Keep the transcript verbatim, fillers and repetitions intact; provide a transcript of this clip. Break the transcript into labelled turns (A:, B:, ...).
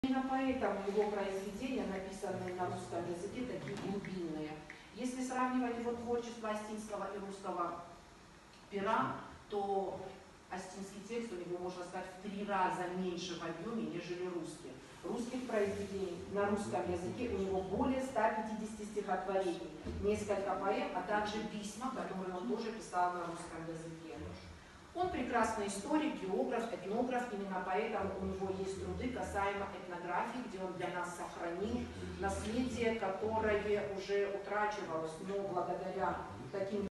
A: Именно поэтому его произведения, написанные на русском языке, такие глубинные. Если сравнивать его творчество Остинского и русского пера, то остинский текст у него, можно сказать, в три раза меньше в объеме, нежели русский. Русских произведений на русском языке у него более ста пятидесяти стихотворений, несколько поэм, а также письма, которые он тоже писал на русском языке. Он прекрасный историк, географ, этнограф, именно поэтому у него есть труды касаемо этнографии, где он для нас сохранил наследие, которое уже утрачивалось, но благодаря таким